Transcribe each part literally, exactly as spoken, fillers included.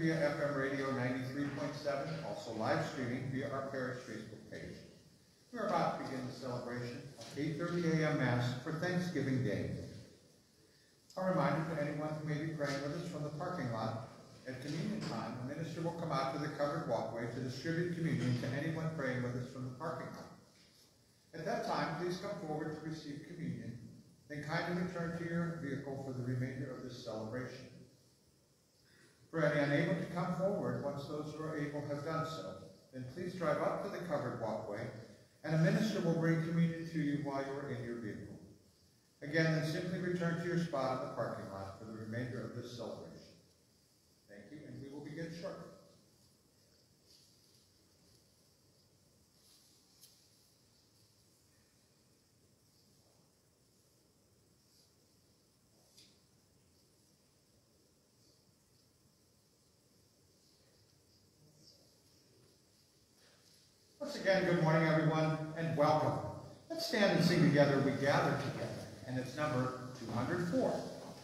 via F M radio ninety-three point seven, also live streaming via our parish Facebook page. We are about to begin the celebration of eight thirty a m Mass for Thanksgiving Day. A reminder to anyone who may be praying with us from the parking lot, at communion time, the minister will come out to the covered walkway to distribute communion to anyone praying with us from the parking lot. At that time, please come forward to receive communion, then kindly return to your vehicle for the remainder of this celebration. For any unable to come forward, once those who are able have done so, then please drive up to the covered walkway, and a minister will bring communion to you while you are in your vehicle. Again, then simply return to your spot in the parking lot for the remainder of this celebration. Thank you, and we will begin shortly. Once again, good morning, everyone, and welcome. Let's stand and sing together, We Gather Together, and it's number two hundred four.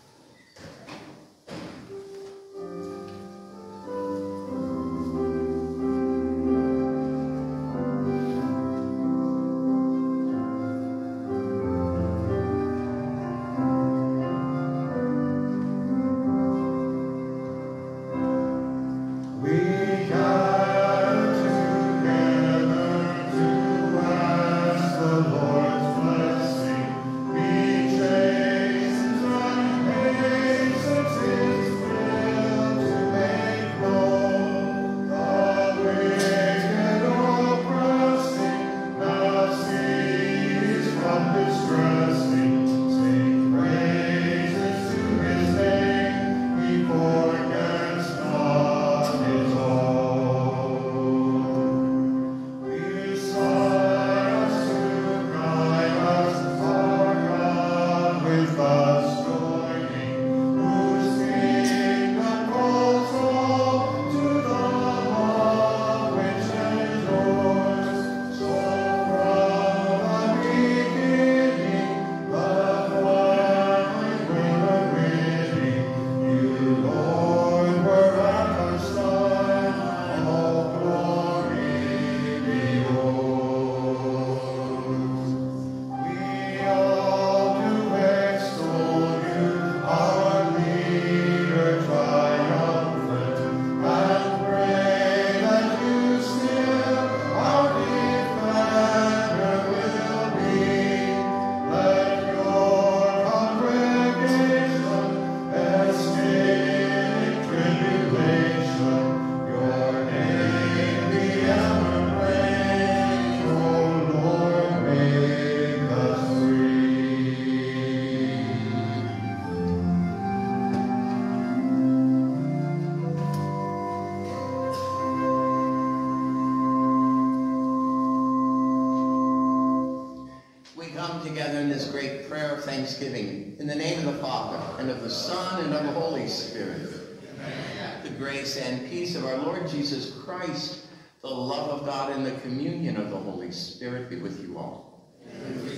Together in this great prayer of thanksgiving, in the name of the Father, and of the Son, and of the Holy Spirit. Amen. The grace and peace of our Lord Jesus Christ, the love of God, and the communion of the Holy Spirit be with you all. Amen.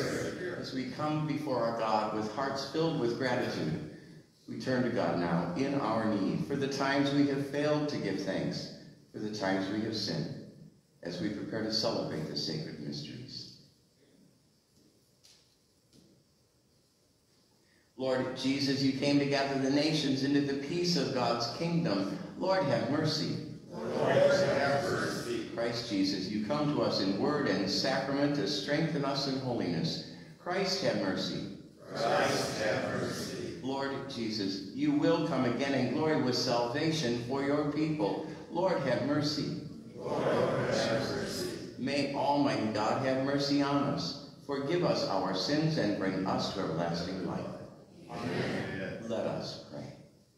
As we come before our God with hearts filled with gratitude, we turn to God now in our need for the times we have failed to give thanks, for the times we have sinned, as we prepare to celebrate the sacred mysteries. Lord Jesus, you came to gather the nations into the peace of God's kingdom. Lord, have mercy. Lord, have mercy. Christ Jesus, you come to us in word and sacrament to strengthen us in holiness. Christ, have mercy. Christ, have mercy. Lord Jesus, you will come again in glory with salvation for your people. Lord, have mercy. Lord, have mercy. May Almighty God have mercy on us, forgive us our sins, and bring us to everlasting life. Amen. Let us pray.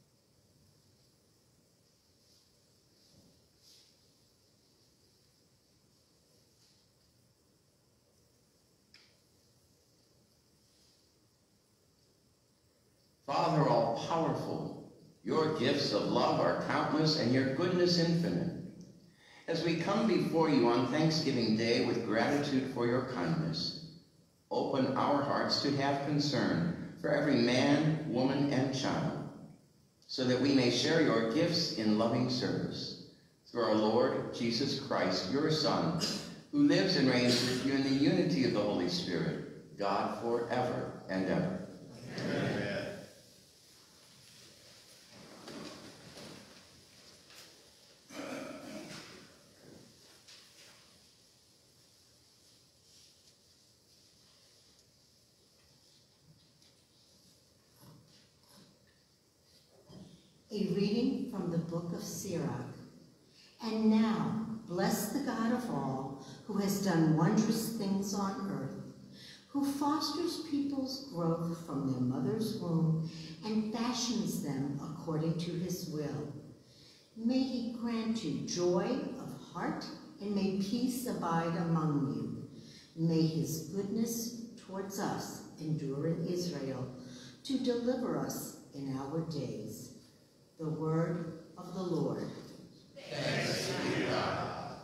Father all-powerful, your gifts of love are countless and your goodness infinite. As we come before you on Thanksgiving Day with gratitude for your kindness, open our hearts to have concern for every man, woman, and child. so that we may share your gifts in loving service. Through our Lord Jesus Christ, your Son, who lives and reigns with you in the unity of the Holy Spirit, God forever and ever. Amen. A reading from the book of Sirach. And now, bless the God of all, who has done wondrous things on earth, who fosters people's growth from their mother's womb and fashions them according to his will. May he grant you joy of heart, and may peace abide among you. May his goodness towards us endure in Israel, to deliver us in our days. The word of the Lord. Thanks be to God.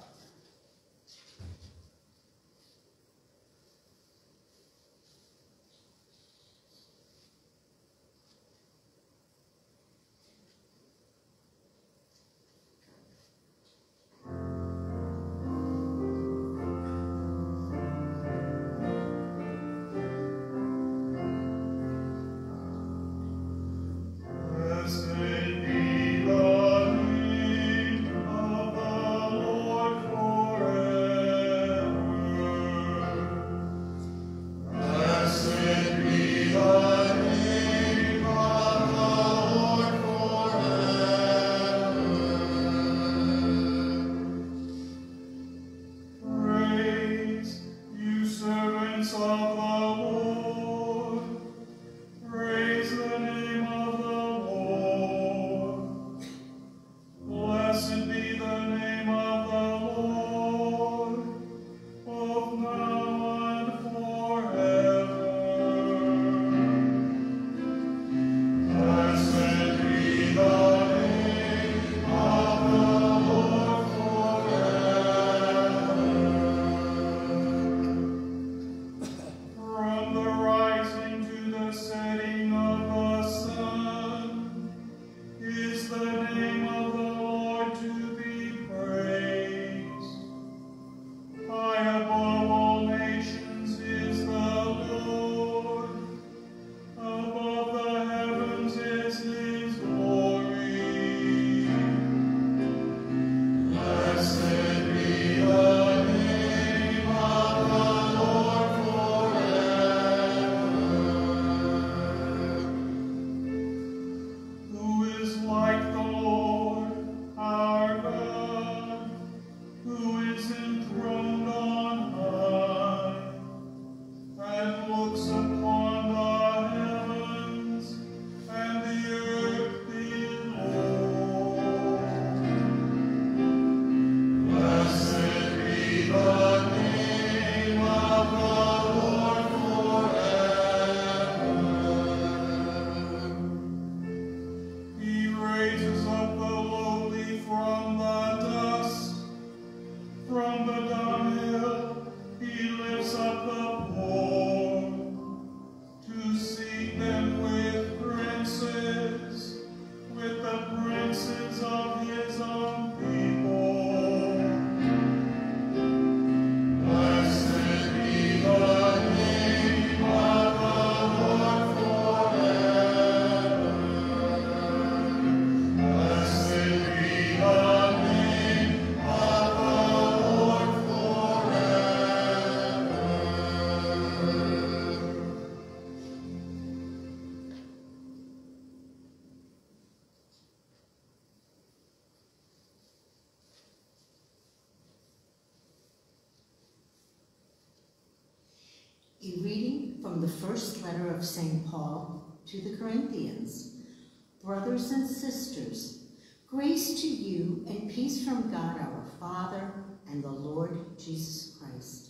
A reading from the first letter of Saint Paul to the Corinthians. Brothers and sisters, grace to you and peace from God our Father and the Lord Jesus Christ.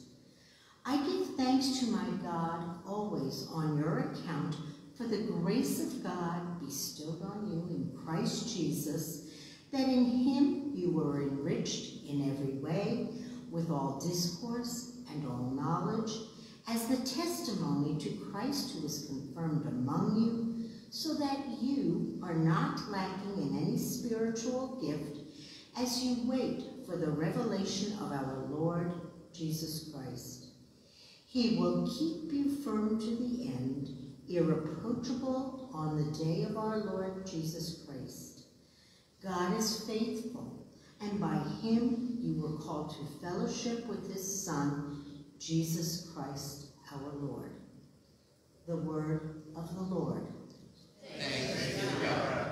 I give thanks to my God always on your account for the grace of God bestowed on you in Christ Jesus, that in him you were enriched in every way with all discourse and all knowledge, as the testimony to Christ who is confirmed among you, so that you are not lacking in any spiritual gift as you wait for the revelation of our Lord Jesus Christ. He will keep you firm to the end, irreproachable on the day of our Lord Jesus Christ. God is faithful, and by him you were called to fellowship with his Son, Jesus Christ our Lord. The word of the Lord. Thanks be to God.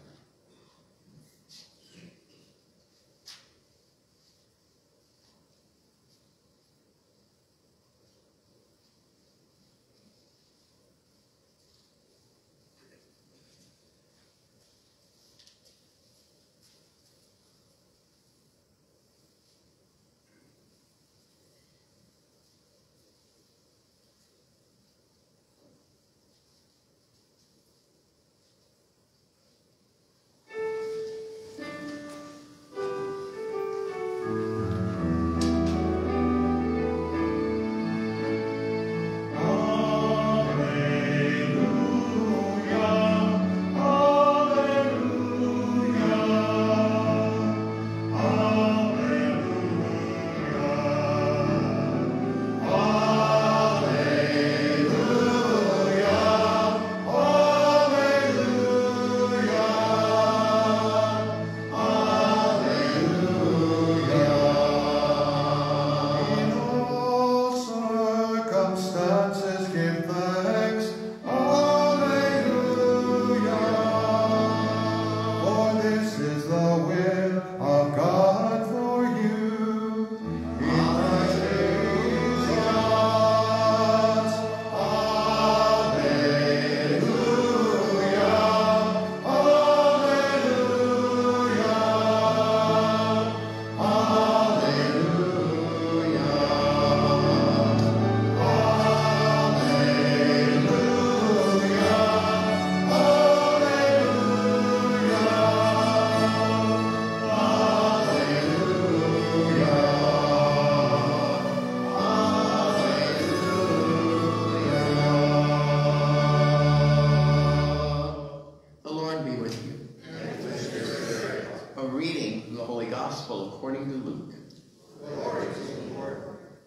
According to Luke. Glory to the Lord.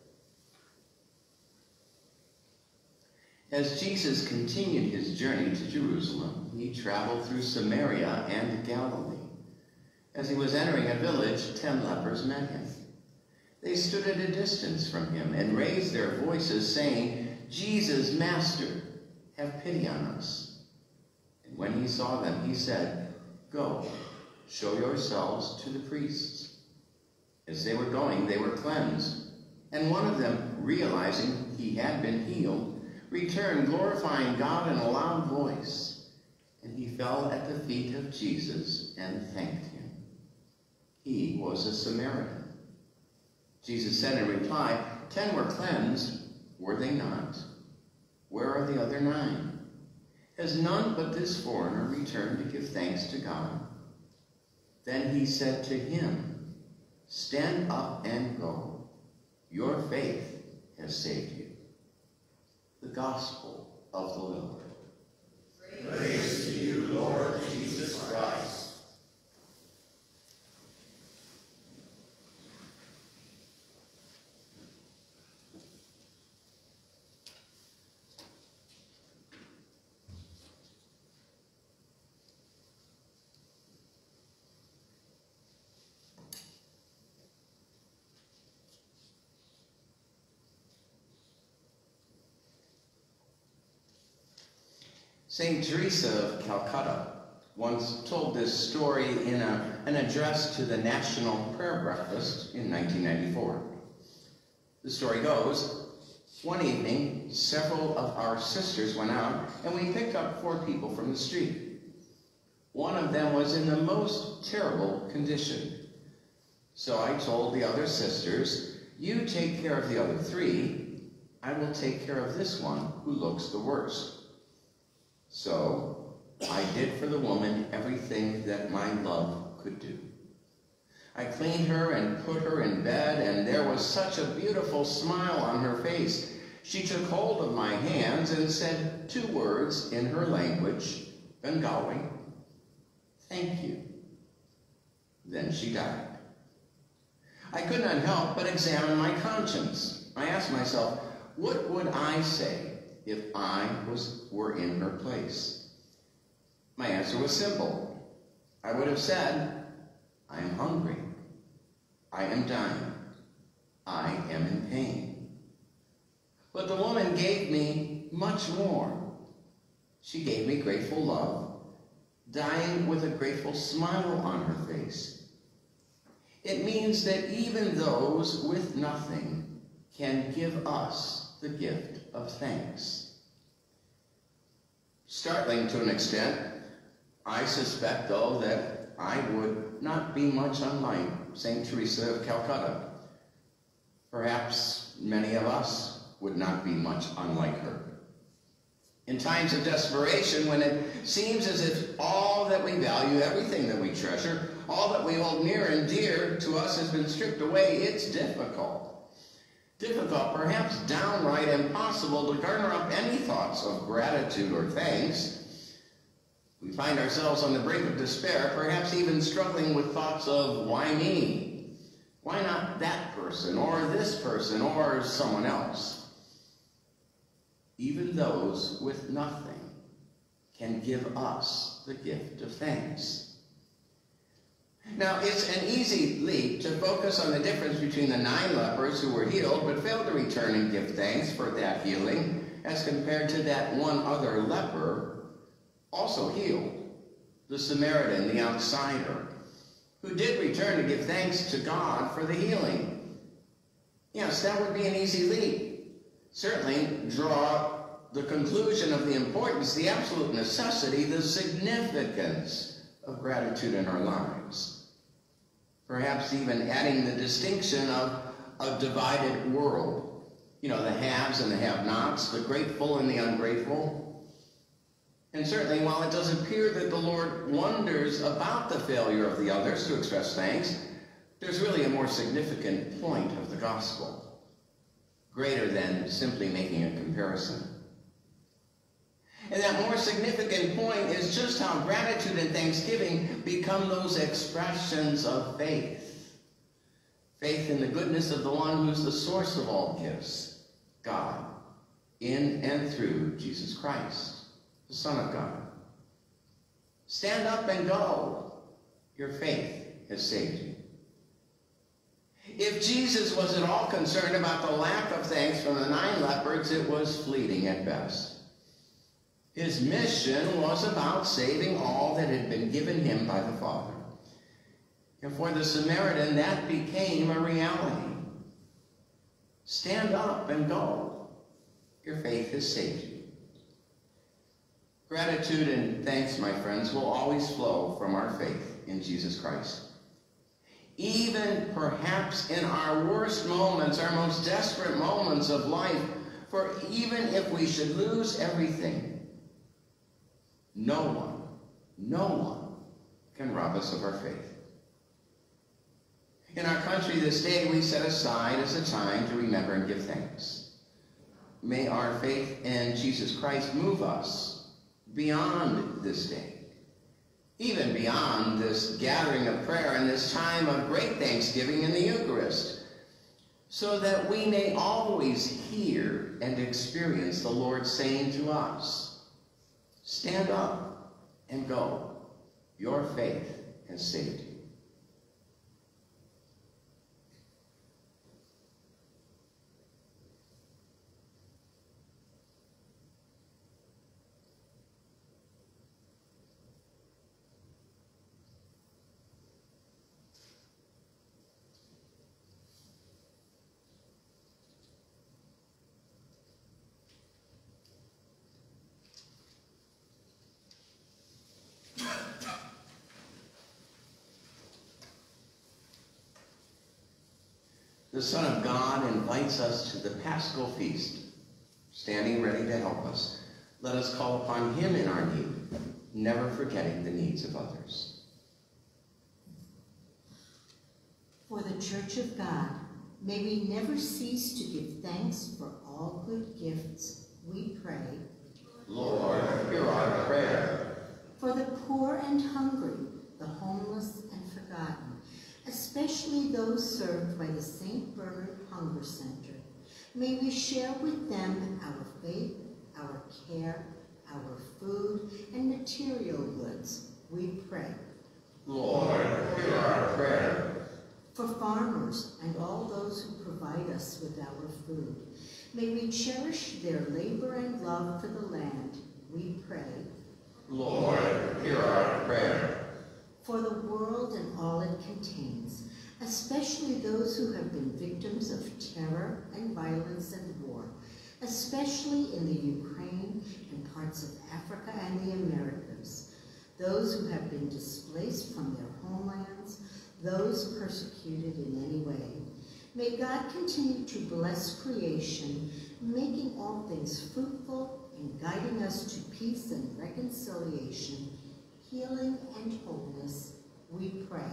As Jesus continued his journey to Jerusalem, he traveled through Samaria and Galilee. As he was entering a village, ten lepers met him. They stood at a distance from him and raised their voices, saying, "Jesus, Master, have pity on us." And when he saw them, he said, "Go, show yourselves to the priests." As they were going, they were cleansed. And one of them, realizing he had been healed, returned, glorifying God in a loud voice. And he fell at the feet of Jesus and thanked him. He was a Samaritan. Jesus said in reply, "Ten were cleansed, were they not? Where are the other nine? Has none but this foreigner returned to give thanks to God?" Then he said to him, "Stand up and go. Your faith has saved you." The Gospel of the Lord. Praise to you, Lord Jesus Christ. Saint Teresa of Calcutta once told this story in a, an address to the National Prayer Breakfast in nineteen ninety-four. The story goes, one evening, several of our sisters went out and we picked up four people from the street. One of them was in the most terrible condition. So I told the other sisters, "You take care of the other three. I will take care of this one who looks the worst." So I did for the woman everything that my love could do. I cleaned her and put her in bed, and there was such a beautiful smile on her face. She took hold of my hands and said two words in her language, Bengali, thank you. Then she died. I could not help but examine my conscience. I asked myself, what would I say if I was, were in her place? My answer was simple. I would have said, I am hungry. I am dying. I am in pain. But the woman gave me much more. She gave me grateful love, dying with a grateful smile on her face. It means that even those with nothing can give us the gift of thanks. Startling to an extent, I suspect, though, that I would not be much unlike Saint Teresa of Calcutta. Perhaps many of us would not be much unlike her. In times of desperation, when it seems as if all that we value, everything that we treasure, all that we hold near and dear to us has been stripped away, it's difficult. Difficult, perhaps downright impossible to garner up any thoughts of gratitude or thanks. We find ourselves on the brink of despair, perhaps even struggling with thoughts of, why me? Why not that person, or this person, or someone else? Even those with nothing can give us the gift of thanks. Now, it's an easy leap to focus on the difference between the nine lepers who were healed but failed to return and give thanks for that healing as compared to that one other leper also healed, the Samaritan, the outsider, who did return to give thanks to God for the healing. Yes, that would be an easy leap. Certainly draw the conclusion of the importance, the absolute necessity, the significance of gratitude in our lives. Perhaps even adding the distinction of a divided world. You know, the haves and the have-nots, the grateful and the ungrateful. And certainly, while it does appear that the Lord wonders about the failure of the others to express thanks, there's really a more significant point of the gospel, greater than simply making a comparison. And that more significant point is just how gratitude and thanksgiving become those expressions of faith. Faith in the goodness of the one who's the source of all gifts, God, in and through Jesus Christ, the Son of God. Stand up and go. Your faith has saved you. If Jesus was at all concerned about the lack of thanks from the nine lepers, it was fleeting at best. His mission was about saving all that had been given him by the Father. And for the Samaritan, that became a reality. Stand up and go. Your faith has saved you. Gratitude and thanks, my friends, will always flow from our faith in Jesus Christ. Even perhaps in our worst moments, our most desperate moments of life, for even if we should lose everything, no one, no one can rob us of our faith. In our country this day, we set aside as a time to remember and give thanks. May our faith in Jesus Christ move us beyond this day, even beyond this gathering of prayer and this time of great thanksgiving in the Eucharist, so that we may always hear and experience the Lord saying to us, stand up and go. Your faith has saved you. The Son of God invites us to the Paschal Feast, standing ready to help us. Let us call upon him in our need, never forgetting the needs of others. For the Church of God, may we never cease to give thanks for all good gifts, we pray. Lord, hear our prayer. for the poor and hungry, the homeless and forgotten, especially those served by the Saint Bernard Hunger Center. May we share with them our faith, our care, our food, and material goods, we pray. Lord, hear our prayer. For farmers and all those who provide us with our food, may we cherish their labor and love for the land, we pray. Lord, hear our prayer. For the world and all it contains, especially those who have been victims of terror and violence and war, especially in the Ukraine and parts of Africa and the Americas, those who have been displaced from their homelands, those persecuted in any way. May God continue to bless creation, making all things fruitful and guiding us to peace and reconciliation, healing and wholeness, we pray.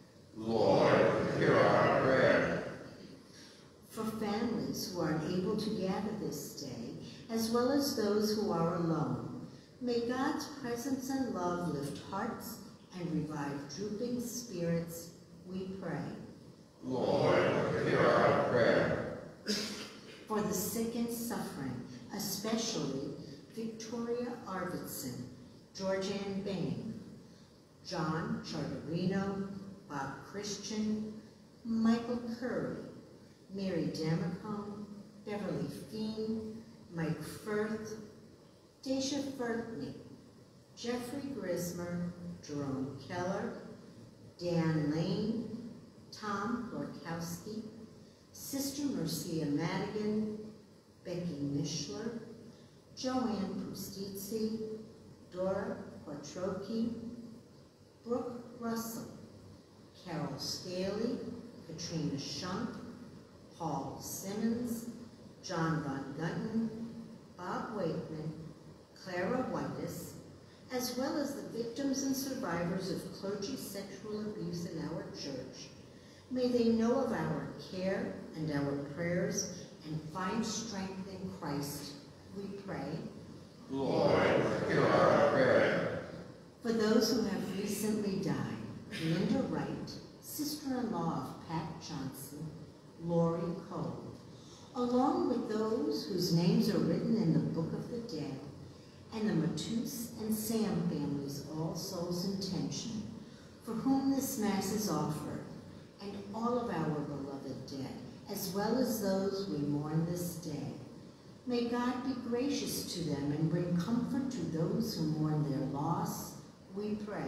Lord, hear our prayer. For families who are unable to gather this day, as well as those who are alone, may God's presence and love lift hearts and revive drooping spirits, we pray. Lord, hear our prayer. For the sick and suffering, especially Victoria Arvidsson, Georgianne Bain, John Charterino, Bob Christian, Michael Curry, Mary Damacone, Beverly Feen, Mike Firth, Dacia Fertney, Jeffrey Grismer, Jerome Keller, Dan Lane, Tom Gorkowski, Sister Marcia Madigan, Becky Mishler, Joanne Pustitzi, Dora Quattrochi, Brooke Russell, Carol Staley, Katrina Schunk, Paul Simmons, John Von Gutten, Bob Wakeman, Clara Whitus, as well as the victims and survivors of clergy sexual abuse in our church. May they know of our care and our prayers and find strength in Christ, we pray. Lord, hear our prayer. For those who have recently died, Linda Wright, sister-in-law of Pat Johnson, Lori Cole, along with those whose names are written in the Book of the Dead, and the Matus and Sam families, All Souls Intention, for whom this Mass is offered, and all of our beloved dead, as well as those we mourn this day. May God be gracious to them and bring comfort to those who mourn their loss, we pray.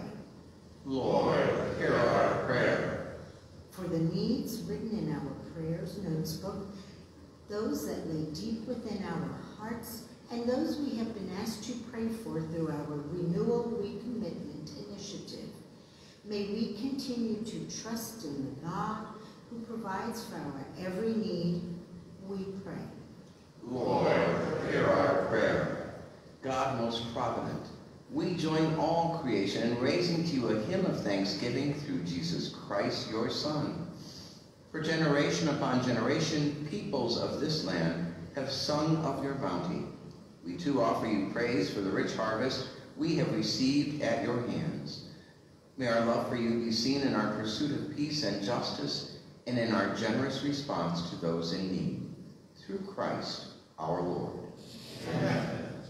Lord, hear our prayer. For the needs written in our prayers notes book, those that lay deep within our hearts, and those we have been asked to pray for through our Renewal Recommitment initiative. May we continue to trust in the God who provides for our every need, we pray. Lord, hear our prayer. God most provident, we join all creation in raising to you a hymn of thanksgiving through Jesus Christ, your Son. For generation upon generation, peoples of this land have sung of your bounty. We too offer you praise for the rich harvest we have received at your hands. May our love for you be seen in our pursuit of peace and justice and in our generous response to those in need. Through Christ our Lord. Amen.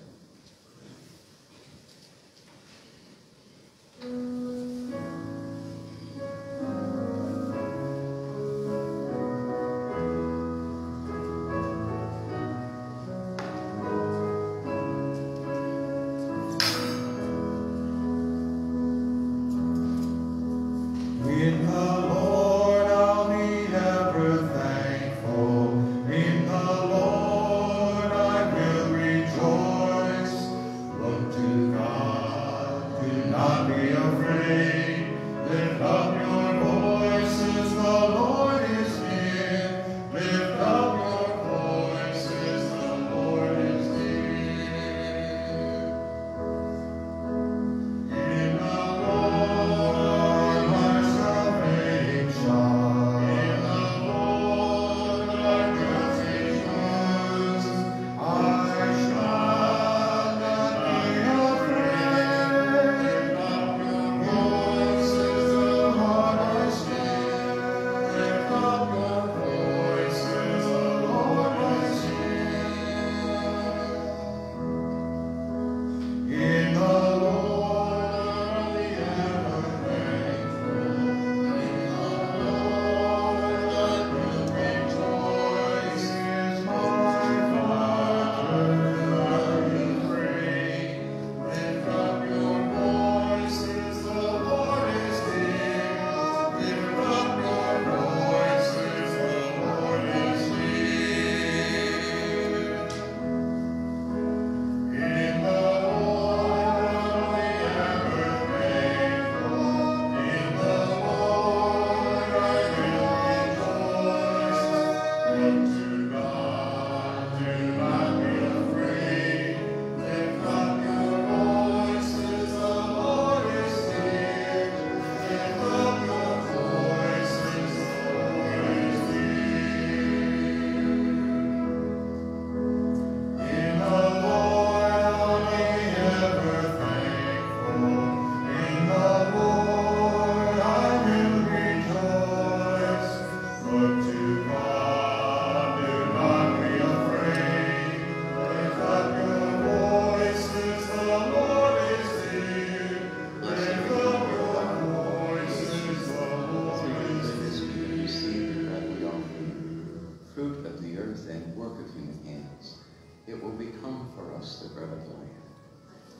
In the Lord I'll be ever thankful. In the Lord I will rejoice.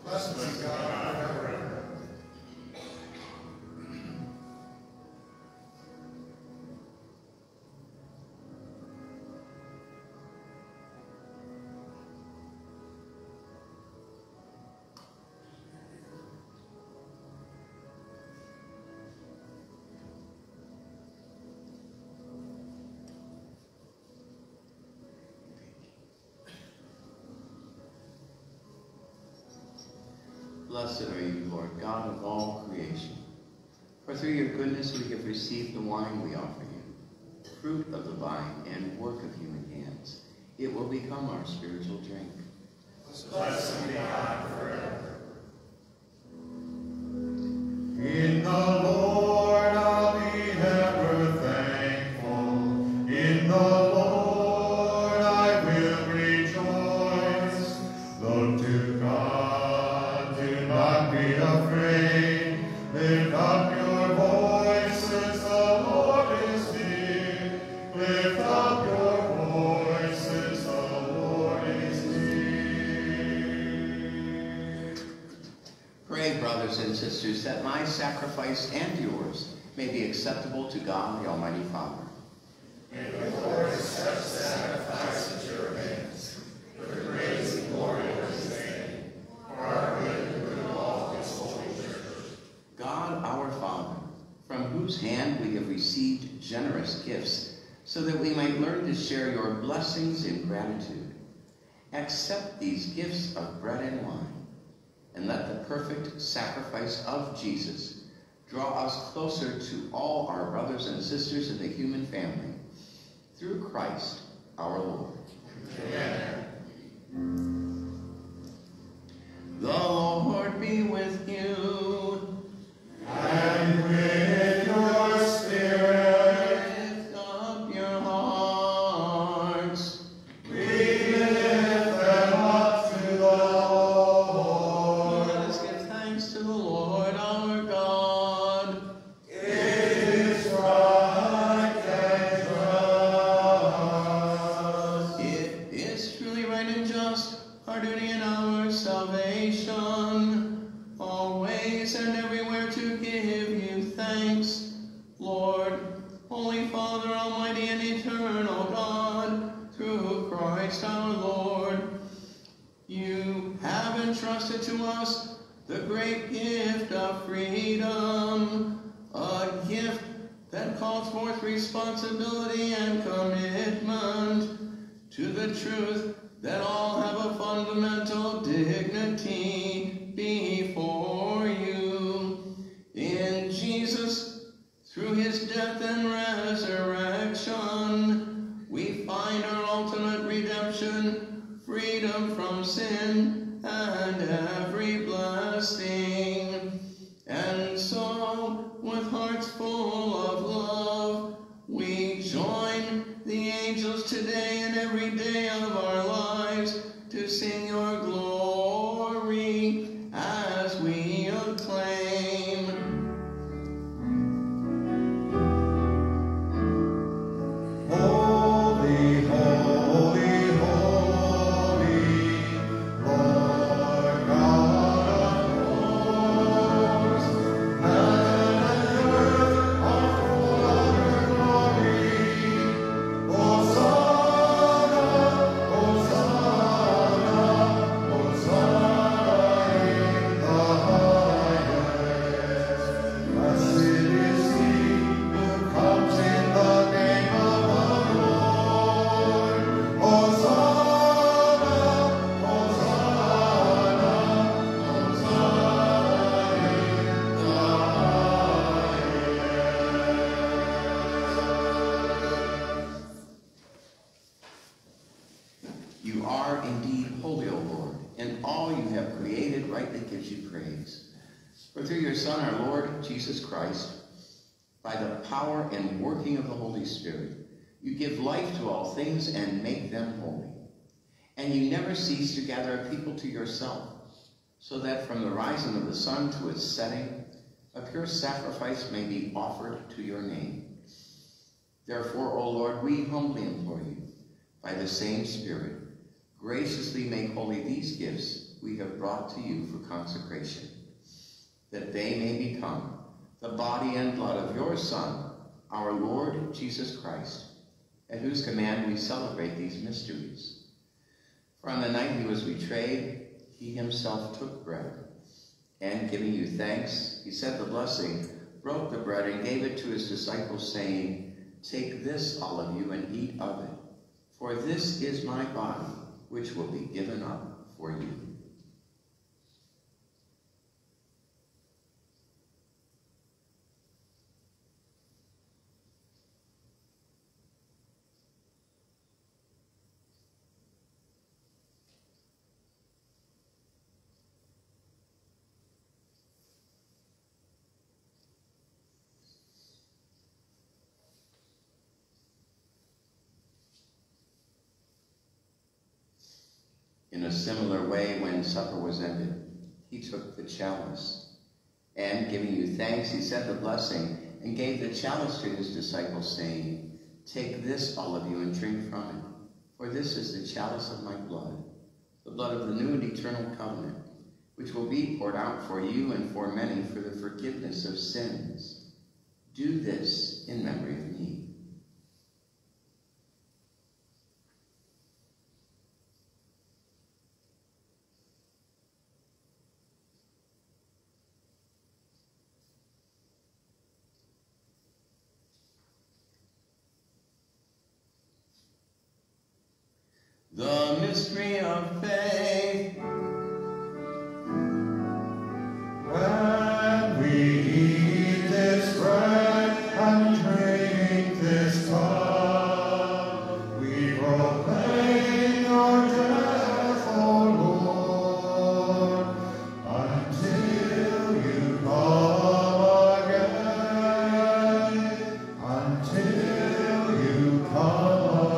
Blessed be God forever. Blessed are you, Lord, God of all creation. For through your goodness we have received the wine we offer you, fruit of the vine and work of human hands. It will become our spiritual drink. Blessed be God forever. In the Lord I'll be ever thankful. In the Lord I will rejoice. Look to God, do not be afraid. Lift up your voices, the Lord is near. Lift up your voices, the Lord is near. Pray, brothers and sisters, that my sacrifice and yours may be acceptable to God, the Almighty Father. May the Lord accept the sacrifice at your hands, for the praise and glory of his name, for our good and the good of all his holy church. God, our Father, from whose hand we have received generous gifts, so that we might learn to share your blessings in gratitude, accept these gifts of bread and wine, and let the perfect sacrifice of Jesus draw us closer to all our brothers and sisters in the human family, through Christ our Lord. Amen. The Lord be with you. And with your spirit, Lift up your hearts. we lift them up to the Lord. Let us give thanks to the Lord our God. It is right and just. It is truly right and just, our duty and our salvation, always and everywhere to give you thanks, Lord, Holy Father, Almighty and eternal God, through Christ our Lord. You have entrusted to us the great gift of freedom, a gift that calls forth responsibility and commitment to the truth that all have a fundamental dignity before you. In Jesus, through his death and resurrection, we find our ultimate redemption, freedom from sin and every blessing. And so, with hearts full of love, we join the angels today and every day of our lives to sing your glory as we acclaim. Holy, holy, holy, Lord God of hosts, heaven and earth are full of your glory. Hosanna, Hosanna, Hosanna in the highest. Blessed is he who comes in the name of the Lord. Hosanna, Hosanna, Hosanna in the highest. You are indeed holy, O Lord, and all you have created rightly gives you praise. For through your Son, our Lord Jesus Christ, by the power and working of the Holy Spirit, you give life to all things and make them holy. And you never cease to gather a people to yourself, so that from the rising of the sun to its setting, a pure sacrifice may be offered to your name. Therefore, O Lord, we humbly implore you, by the same Spirit, graciously make holy these gifts we have brought to you for consecration, that they may become the body and blood of your Son, our Lord Jesus Christ, at whose command we celebrate these mysteries. For on the night he was betrayed, he himself took bread, and giving you thanks, he said the blessing, broke the bread, and gave it to his disciples, saying, "Take this, all of you, and eat of it, for this is my body, which will be given up for you." In a similar way, when supper was ended, he took the chalice, and giving you thanks, he said the blessing, and gave the chalice to his disciples, saying, "Take this, all of you, and drink from it, for this is the chalice of my blood, the blood of the new and eternal covenant, which will be poured out for you and for many for the forgiveness of sins. Do this in memory of me." The mystery of faith. When we eat this bread and drink this cup, we proclaim your death, O Lord, until you come again, until you come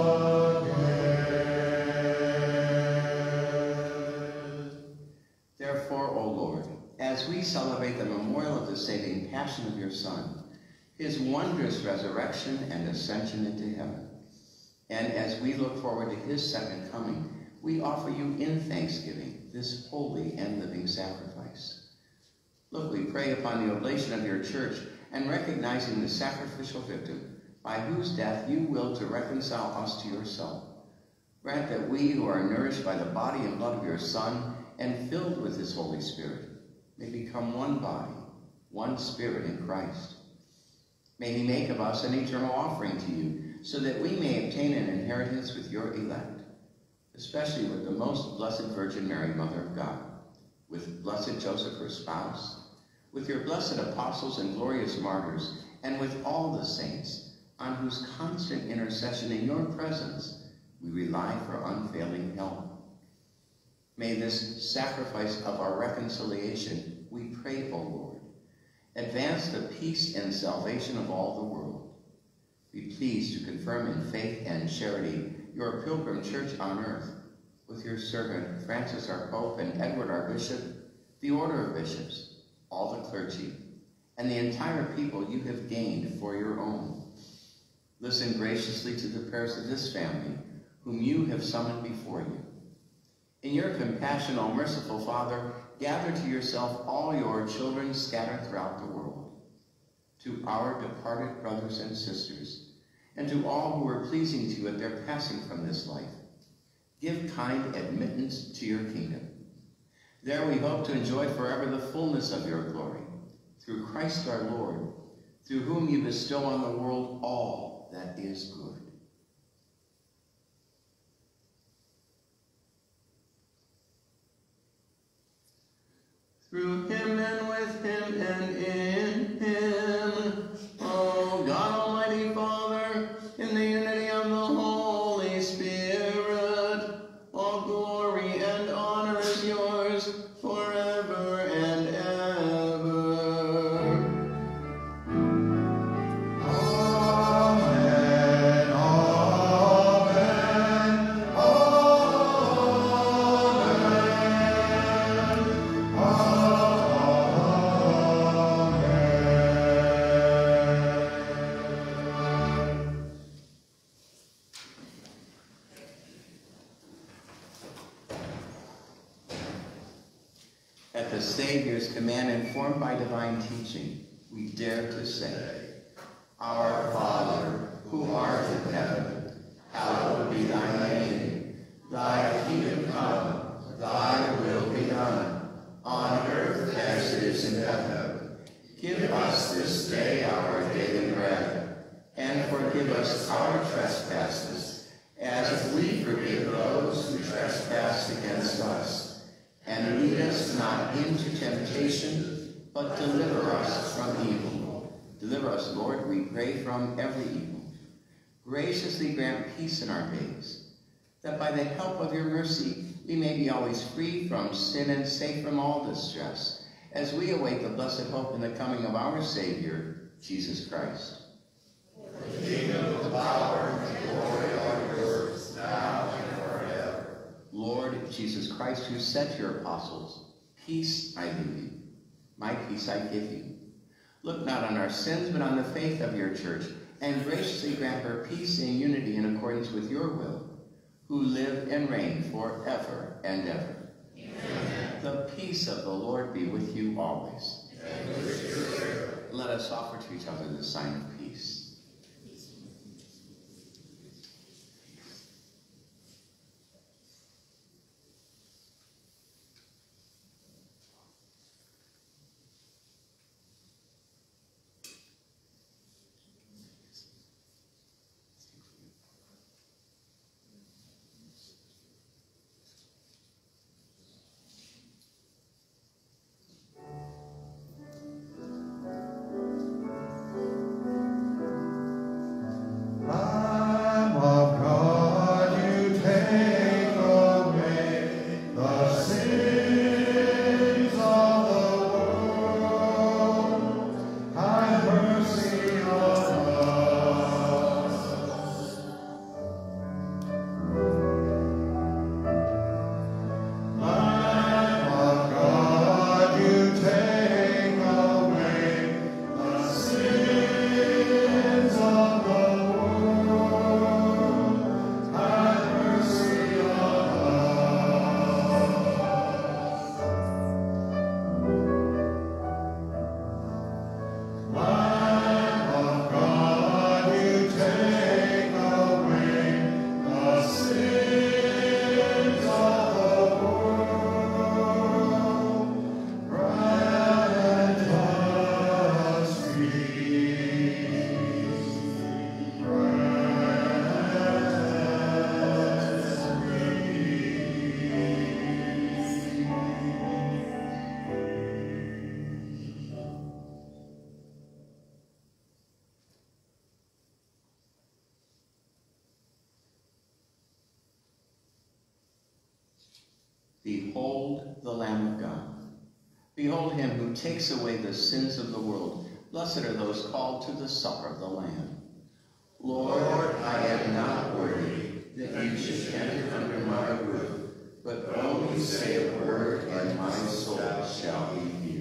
Therefore, O Lord, as we celebrate the memorial of the saving passion of your Son, his wondrous resurrection and ascension into heaven, and as we look forward to his second coming, we offer you in thanksgiving this holy and living sacrifice. Look, we pray upon the oblation of your church, and recognizing the sacrificial victim, by whose death you will to reconcile us to yourself. Grant that we who are nourished by the body and blood of your Son, and filled with his Holy Spirit, may become one body, one spirit in Christ. May he make of us an eternal offering to you, so that we may obtain an inheritance with your elect, especially with the most blessed Virgin Mary, Mother of God, with blessed Joseph, her spouse, with your blessed apostles and glorious martyrs, and with all the saints, on whose constant intercession in your presence we rely for unfailing help. May this sacrifice of our reconciliation, we pray, O Lord, advance the peace and salvation of all the world. Be pleased to confirm in faith and charity your pilgrim church on earth, with your servant Francis our Pope and Edward our Bishop, the order of bishops, all the clergy, and the entire people you have gained for your own. Listen graciously to the prayers of this family, whom you have summoned before you. In your compassion, O merciful Father, gather to yourself all your children scattered throughout the world. To our departed brothers and sisters, and to all who are pleasing to you at their passing from this life, give kind admittance to your kingdom. There we hope to enjoy forever the fullness of your glory, through Christ our Lord, through whom you bestow on the world all that is good. Through him and with him and in him, O God Almighty Father, in the unity of the Holy Spirit, all glory and honor is yours forever and ever. Amen, amen, amen. At the Savior's command, informed by divine teaching, we dare to say, Our Father, who art in heaven, hallowed be thy name. Thy kingdom come, thy will be done, on earth as it is in heaven. Give us this day our daily bread, and forgive us our trespasses, as we forgive those who trespass against us. And lead us not into temptation, but deliver us from evil. Deliver us, Lord, we pray, from every evil. Graciously grant peace in our days, that by the help of your mercy we may be always free from sin and safe from all distress, as we await the blessed hope in the coming of our Savior, Jesus Christ. The kingdom, the power, and the glory are yours, now and forever. Lord Jesus Christ, who said to your apostles, Peace I leave you, my peace I give you. Look not on our sins, but on the faith of your church, and graciously grant her peace and unity in accordance with your will, who live and reign forever and ever. Amen. The peace of the Lord be with you always. And with your spirit. Let us offer to each other the sign of peace. Behold the Lamb of God. Behold him who takes away the sins of the world. Blessed are those called to the supper of the Lamb. Lord, I am not worthy that you should enter under my roof, but only say a word, and my soul shall be healed.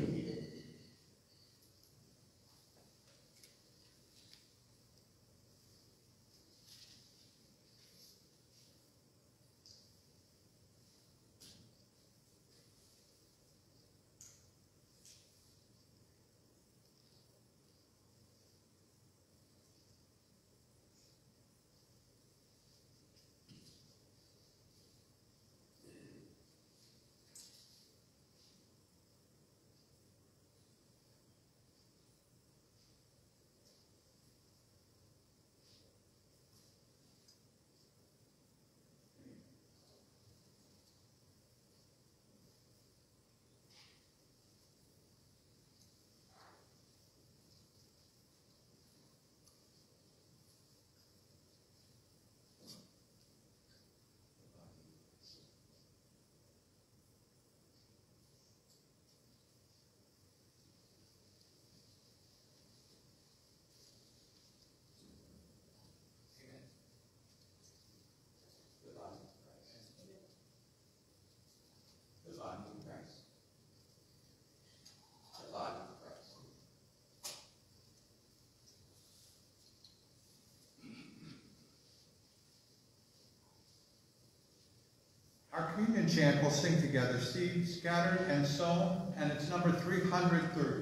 Our communion chant will sing together, Seed Scattered and Sown, and it's number three hundred thirty.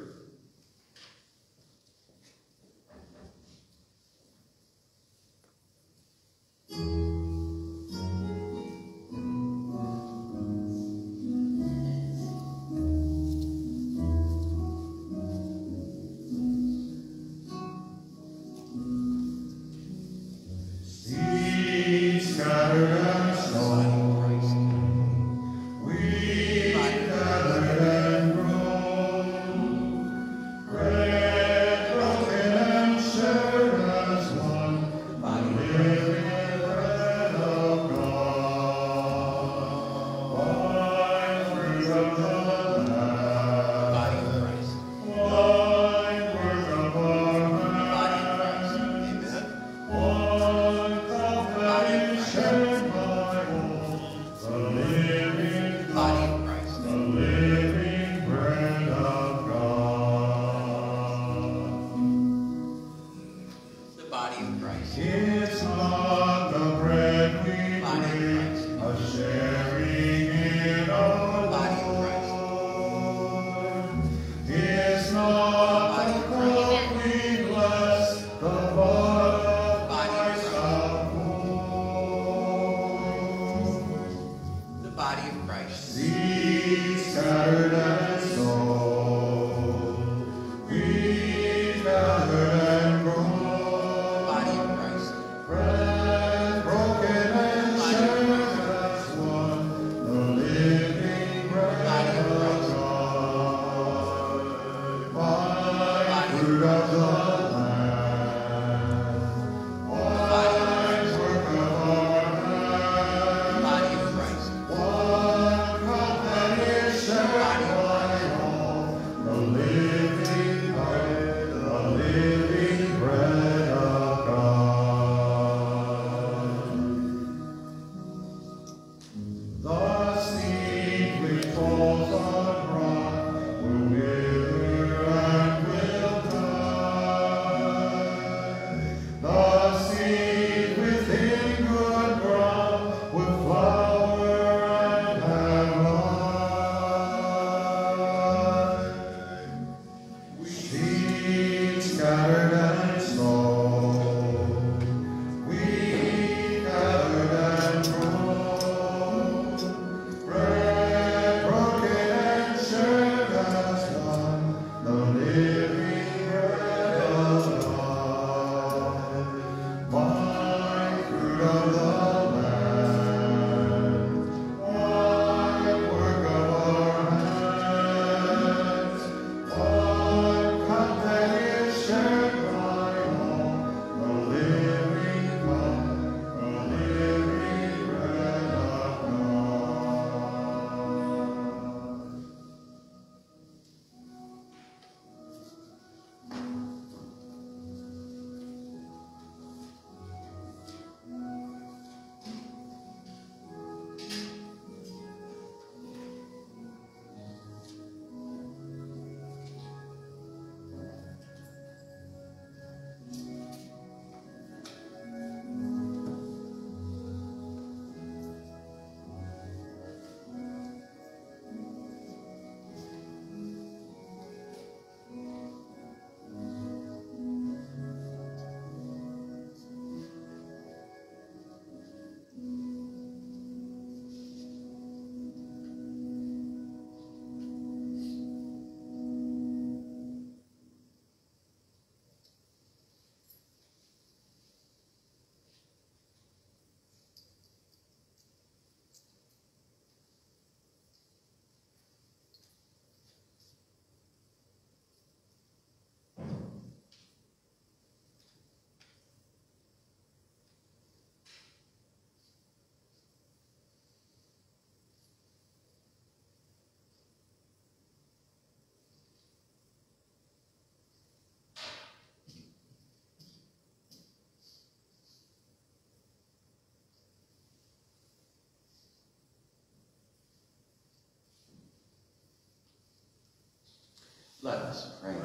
Let us pray.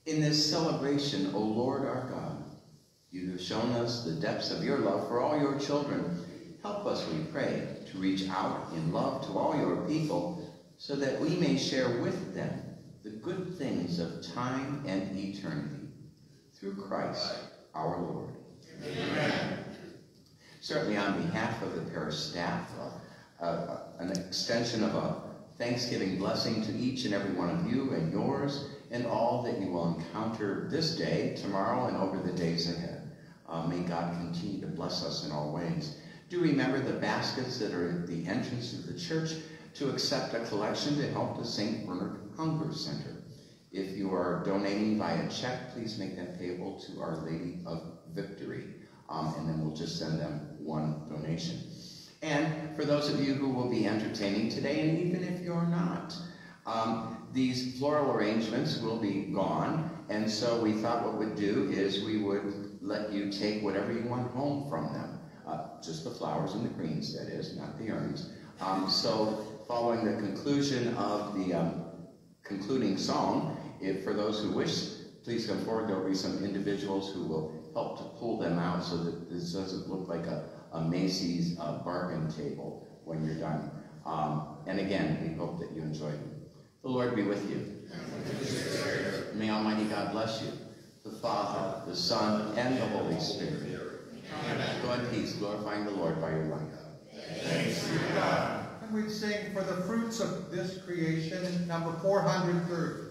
In this celebration, O Lord our God, you have shown us the depths of your love for all your children. Help us, we pray, to reach out in love to all your people, so that we may share with them the good things of time and eternity. Through Christ our Lord. Amen. Certainly on behalf of the parish staff, uh, uh, an extension of a Thanksgiving blessing to each and every one of you and yours, and all that you will encounter this day, tomorrow, and over the days ahead. Uh, may God continue to bless us in all ways. Do remember the baskets that are at the entrance of the church to accept a collection to help the Saint Bernard Hunger Center. If you are donating via check, please make that payable to Our Lady of Victory, um, and then we'll just send them one donation. And for those of you who will be entertaining today, and even if you're not, um, these floral arrangements will be gone, and so we thought what we'd do is we would let you take whatever you want home from them. Uh, just the flowers and the greens, that is, not the urns. Um, so following the conclusion of the um, concluding song, if for those who wish, please come forward. There will be some individuals who will help to pull them out so that this doesn't look like a, a Macy's uh, bargain table when you're done. Um, and again, we hope that you enjoy them. The Lord be with you. May Almighty God bless you, the Father, the Son, and the Holy Spirit. Amen. Go in peace, glorifying the Lord by your life. Thanks be to God. And we sing for the fruits of this creation, number four hundred thirty.